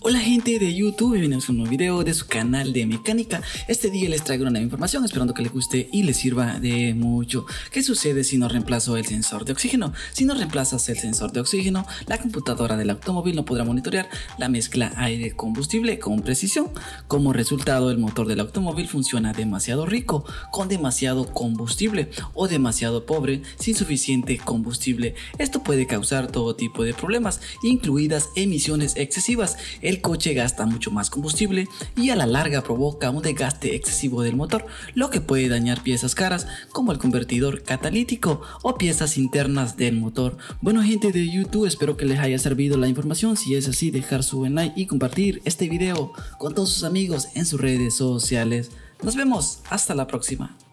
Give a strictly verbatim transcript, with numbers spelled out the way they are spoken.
Hola gente de YouTube, bienvenidos a un nuevo video de su canal de mecánica. Este día les traigo una nueva información, esperando que les guste y les sirva de mucho. ¿Qué sucede si no reemplazo el sensor de oxígeno? Si no reemplazas el sensor de oxígeno, la computadora del automóvil no podrá monitorear la mezcla aire-combustible con precisión. Como resultado, el motor del automóvil funciona demasiado rico, con demasiado combustible, o demasiado pobre, sin suficiente combustible. Esto puede causar todo tipo de problemas, incluidas emisiones excesivas. El coche gasta mucho más combustible y a la larga provoca un desgaste excesivo del motor, lo que puede dañar piezas caras como el convertidor catalítico o piezas internas del motor. Bueno gente de YouTube, espero que les haya servido la información. Si es así, dejar su buen like y compartir este video con todos sus amigos en sus redes sociales. Nos vemos, hasta la próxima.